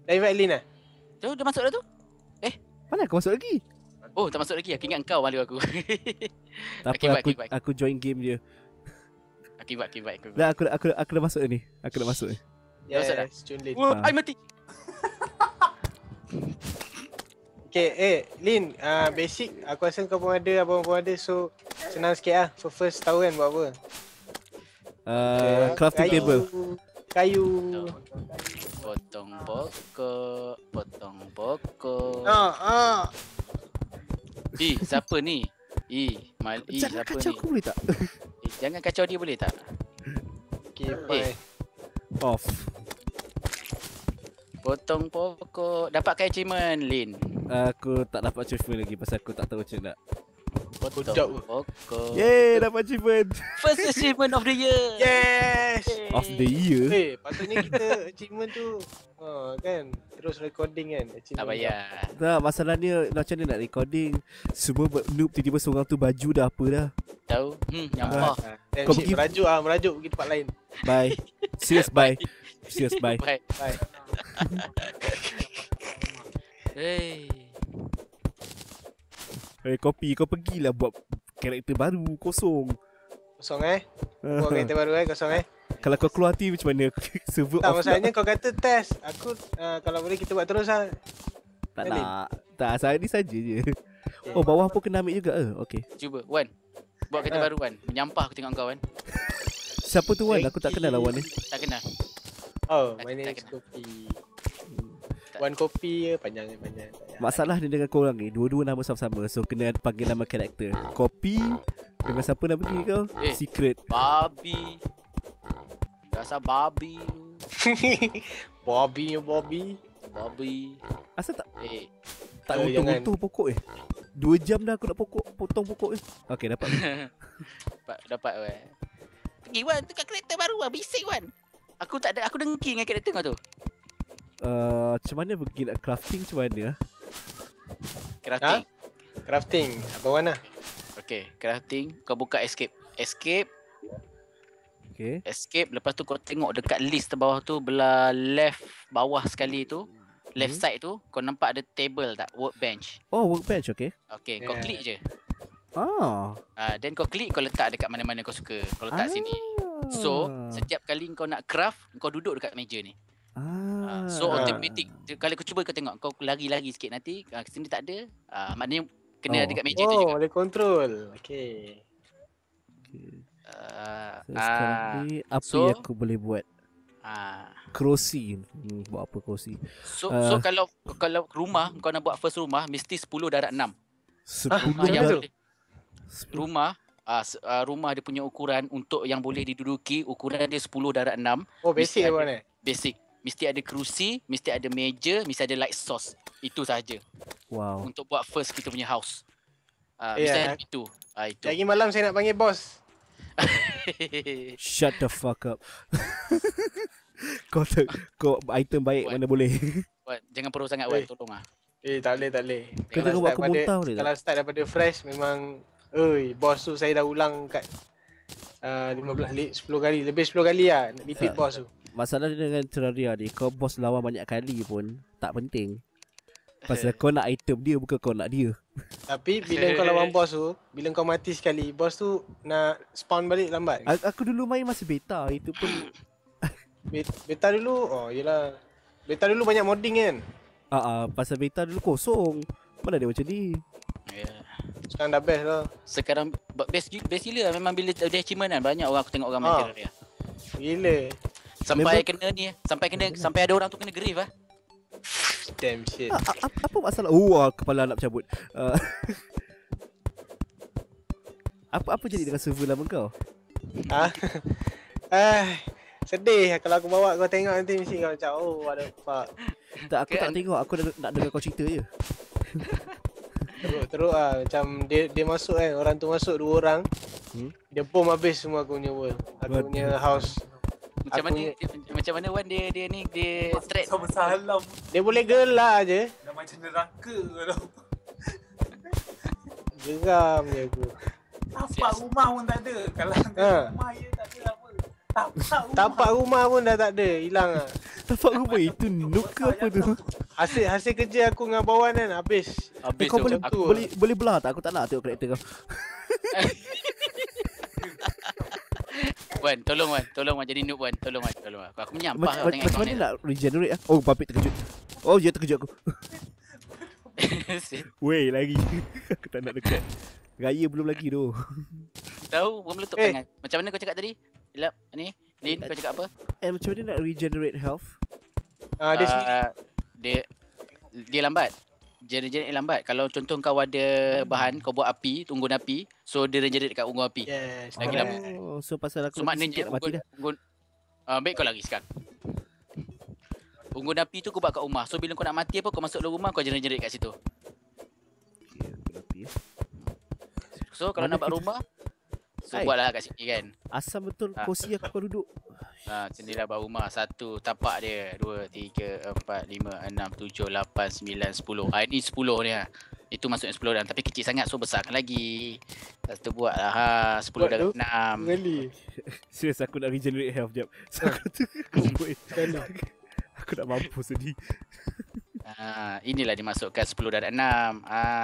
Dah invite Lin lah? Tu dah masuk dah tu? Mana aku masuk lagi? Oh, tak masuk lagi. Aku ingat kau malu aku. Tak Okay, apa, baik. aku join game dia. Akibat. Dah aku dah masuk ni. Aku dah masuk ni. Masuk dah? Cun Lin. Wah, I mati. Okay, Lin, basic aku rasa kau pun ada, abang pun ada, so senang sikit lah. So first tahu kan buat apa? Crafting table. Kayu. Potong pokok. Siapa ni? Jangan Siapa kacau ni? aku boleh tak? Jangan kacau dia boleh tak? Okay, fine. Off. Potong pokok. Dapatkan achievement, Lin. Aku tak dapat achievement lagi pasal aku tak tahu macam nak. Potong pokok. Yeay, dapat achievement. First achievement of the year. Yes! Of the year. Patutnya kita achievement tu kan terus recording kan. Tak payah. Tak, masalahnya macam mana nak recording. Semua noob tiba-tiba seorang tu baju dah apa dah. Tahu? Nyampah. Kau pergi- merajuk pergi tempat lain. Bye. Serious bye. Serious bye. Bye. Bye. Kopi, kau pergilah buat karakter baru kosong. Kosong buat kereta baru kosong Kalau kau keluar hati macam mana? Server Tak, off masalahnya kau kata test. Aku kalau boleh kita buat terus lah. tak nak. Tak, saya ni saja je. Oh, bawah pun kena ambil juga Okay. Cuba, Wan. Buat kereta baru, Wan. Menyampah aku tengok kau, Wan. Siapa tu Wan? Aku tak kenal lawan ni. Tak kenal. Oh, Tak- my name tak is kena. Kopi. One kopi panjang. Masalah dia dengan korang ni, dua-dua nama sama-sama. So kena panggil nama karakter. Kopi dengan siapa nama dia kau? Secret. Babi. Rasa babi. Bobby. Babi. Asal tak Eh, untung-untung pokok 2 jam dah aku nak potong pokok Okay, dapat. dapat, Wan. Pergi, Wan. Tukar kereta baru, Wan. Bising, Wan. Aku tak ada. Aku dengki dengan karakter kau tu. Macam mana pergi nak crafting macam mana? Crafting. Crafting. Abang Wan lah. Okay, crafting. Kau buka escape. Okay. Escape. Lepas tu kau tengok dekat list terbawah tu, belah left bawah sekali tu, left side tu, kau nampak ada table tak? Workbench. Oh, workbench, okay. Okay, kau klik je. Then kau klik, kau letak dekat mana-mana kau suka. Kau letak sini. So, setiap kali kau nak craft, kau duduk dekat meja ni. So automatic. Kalau kau cuba kau tengok, kau lari-lari sikit nanti, sini tak ada. Maknanya kena dekat meja tu juga. boleh control. Okay. Sekarang ni apa yang aku boleh buat? Kerusi. Buat apa kerusi? So kalau rumah, kau nak buat first rumah, mesti 10 darab 6. 10 Yang dah. boleh. Rumah dia punya ukuran untuk yang boleh diduduki, ukuran dia 10 darab 6. Oh, basic Mesti apa ada- ni? Basic. Mesti ada kerusi, mesti ada meja, mesti ada light source. Itu sahaja Wow. untuk buat first kita punya house. Ya. Mesti ada itu. Itu. Lagi malam saya nak panggil bos. Shut the fuck up. kau item baik Buat. mana boleh. Wan, jangan perlu sangat, Wan. Tolong lah. Tak boleh. Kau tengok buat aku muntah boleh tak? Kalau start daripada fresh memang bos tu saya dah ulang kat 10 kali, lebih 10 kali lah nak repeat Tak. bos tu. Masalah dia dengan Terraria ni, kau boss lawan banyak kali pun tak penting. Pasal kau nak item dia, bukan kau nak dia. Tapi bila kau lawan bos tu, bila kau mati sekali, bos tu nak spawn balik lambat. Aku dulu main masih beta, itu pun Beta dulu, yelah. Beta dulu banyak modding kan. pasal beta dulu kosong. Mana ada macam ni? Yeah. Sekarang dah best lah. Sekarang best gila lah. Memang bila ada achievement kan, banyak orang aku tengok orang main Terraria. Gila. Sampai kena ni, sampai ada orang tu kena grief ah. Damn shit. Apa masalah? Kepala nak bercabut. Apa jadi dengan server lama kau? Sedih kalau aku bawa kau tengok nanti mesti kau macam what the fuck. Aku tak tengok, aku nak dengar kau cerita je. Teruk lah. Macam dia masuk kan, orang tu masuk 2 orang. Dia bom habis semua aku punya world. Aku punya house. Macam mana Wan dia threat. Salam. Dia boleh gelak je. Dah macam neraka kalau. Geram je aku. Tapak rumah pun tak ada. Kalau rumah dia tak ada apa. Tapak rumah Tapak rumah pun dah tak ada, hilang lah. Tapak rumah itu noob ke apa tu? Hasil kerja aku dengan Bawan kan habis. Habis Kau tu boleh aku boleh belah tak? Aku tak nak tengok karakter kau. Wan, tolong Wan jadi noob Wan. Tolong Wan. Aku menyampah tau tengok Macam kau mana ni. nak regenerate ah? Oh, Papik terkejut. Oh, dia terkejut aku. Weh, lagi. Aku tak nak dekat. Raya belum lagi tu. Tahu belum letup tangan. Macam mana kau cakap tadi? Ilap ni. Lin kau cakap apa? Macam mana nak regenerate health? Dia sendiri. Dia lambat. Generate lambat. Kalau contoh kau ada bahan, kau buat api, unggun api, so dia generate dekat unggun api. Yes. Lagi lama. Oh, so pasal aku So maknanya nak mati dah. baik kau lagi sekarang. Unggun api tu kau buat kat rumah. So bila kau nak mati apa, kau masuk dalam rumah, kau generate kat situ. Okay, unggun api. So kalau nak buat rumah, so buatlah kat sini kan. Asam betul kursi aku kau duduk. Sendirilah buat rumah. 1 tapak dia. 2, 3, 4, 5, 6, 7, 8, 9, 10. Ini 10 dia. Itu masuknya 10 dalam. Tapi kecil sangat, so besarkan lagi. Lepas tu buatlah 10 dalam 6. Really? Serius aku nak regenerate health jap. So aku tu aku nak mampu sedih. Inilah dimasukkan 10 darab 6.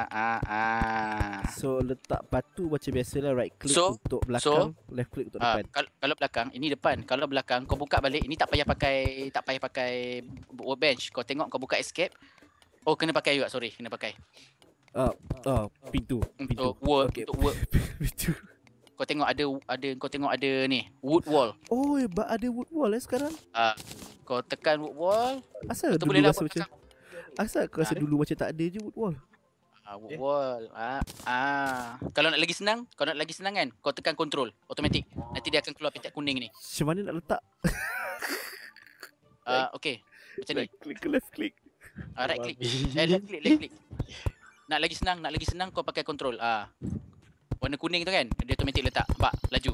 So letak batu macam biasalah, right click So, untuk belakang, left click untuk depan. Kalau belakang, ini depan. Kalau belakang kau buka balik, ini tak payah pakai workbench. Kau tengok kau buka escape. Oh, kena pakai juga, sorry, kena pakai. Pintu. Untuk work, Okay. untuk work. Pintu. Kau tengok ada ni, wood wall. Oh, ada wood wall sekarang. Kau tekan wood wall, Asal tu dulu boleh lah rasa buat macam belakang. Asal aku rasa dulu macam tak ada je wood wall. Wood wall. Kalau nak lagi senang, kan, kau tekan control, automatic. Nanti dia akan keluar petak kuning ni. Macam mana nak letak? Okay, macam ni. Right click ke left click? Right click. Left click. Nak lagi senang kau pakai control. Warna kuning tu kan, dia automatic letak. Nampak? Laju.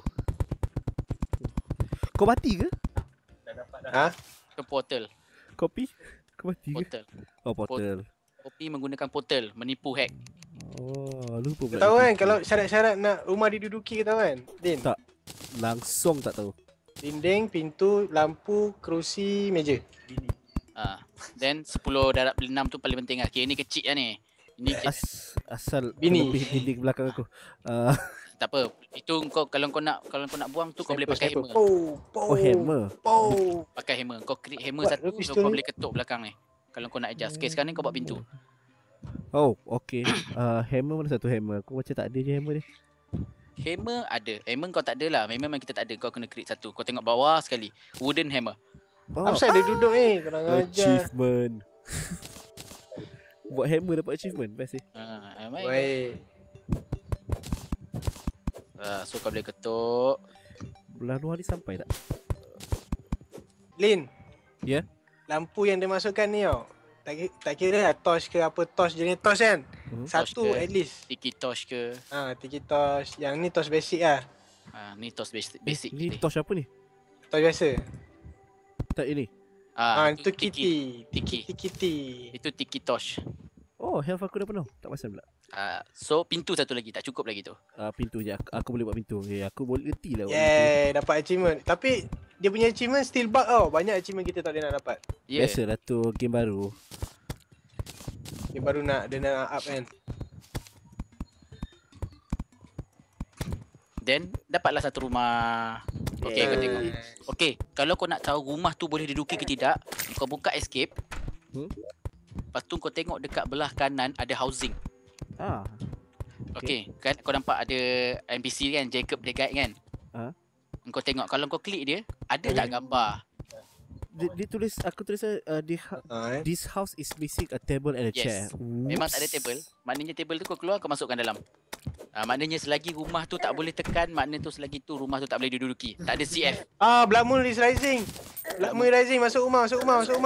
Kau mati ke? Dah dapat dah. Ke portal. Kopi? Kau mati ke? Portal. Oh, portal. Kopi menggunakan portal, menipu hack. Oh, lupa pula. Tahu kan kalau syarat-syarat nak rumah diduduki ke tahu kan? Din. Tak. Langsung tak tahu. Dinding, pintu, lampu, kerusi, meja. Then 10 darab 6 tu paling penting lah. Okay, ni kecil lah ni. Ini Asal Bini. lebih dinding belakang aku. tak apa. Itu kalau kau nak buang tu kau boleh pakai hammer. Oh, hammer. Pakai hammer. Kau create hammer Buat satu, so pistol kau ni. boleh ketuk belakang ni. Kalau kau nak adjust. Okay, sekarang ni kau buat pintu. Oh, okay. Hammer mana satu hammer? Aku macam tak ada je hammer ni. Hammer ada. Hammer kau tak ada lah. Memang kita tak ada. Kau kena create satu. Kau tengok bawah sekali. Wooden hammer. Oh, Apa dia duduk ni? Kurang ajar. achievement. Buat hammer dapat achievement. Best eh. Baik. So kau boleh ketuk. Belah luar ni sampai tak? Lin. Ya? Lampu yang dia masukkan ni tau. Tak kira lah torch ke apa, torch jenis torch kan. Satu Torch ke? at least. Tiki torch ke. Tiki torch. Yang ni torch basic lah. Ni torch basic. Ni torch apa ni? Torch biasa. Tak ini. Itu kitty. Kitty. Itu tiki torch. Oh, health aku dah penuh. Tak pasal pula. So pintu satu lagi. Tak cukup lagi tu. Pintu je. Aku boleh buat pintu. Okay, aku boleh reti lah buat pintu. Yeah, dapat achievement. Tapi dia punya achievement still bug tau. Banyak achievement kita tak boleh nak dapat. Yeah. Biasalah tu game baru. Dia baru nak up kan. Then dapatlah satu rumah. Okay, kau tengok. Okay, kalau kau nak tahu rumah tu boleh diduduki ke tidak, kau buka escape. Lepas tu kau tengok dekat belah kanan ada housing. Okay, kan kau nampak ada NPC kan, Jacob the guide kan. Kau tengok kalau kau klik dia, ada tak gambar? Dia tulis, aku tulis this house is missing a table and a chair. Yes. Memang tak ada table. Maknanya table tu kau keluar, kau masukkan dalam. Maknanya selagi rumah tu tak boleh tekan, maknanya tu selagi tu rumah tu tak boleh diduduki. Tak ada CF. Blood Moon is rising. Blood Moon rising. Masuk rumah. Masuk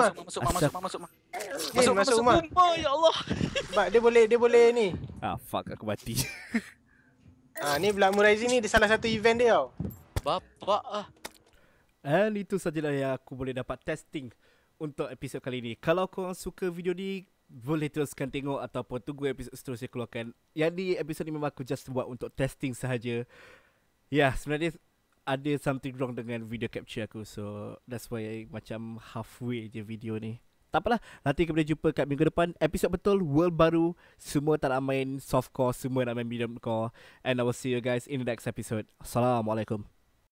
rumah. Ya Allah. Sebab dia boleh ni. Fuck, aku mati. Ni Blood Moon rising ni dia salah satu event dia tau. Bapak And itu sajalah yang aku boleh dapat testing untuk episod kali ni. Kalau korang suka video ni, boleh teruskan tengok ataupun tunggu episod seterusnya keluarkan. Yang ni episod ni memang aku just buat untuk testing sahaja. Ya, sebenarnya ada something wrong dengan video capture aku. So that's why macam halfway je video ni. Tak apalah, nanti kita boleh jumpa kat minggu depan. Episod betul, world baru. Semua tak nak main softcore, semua nak main medium core. And I will see you guys in the next episode. Assalamualaikum.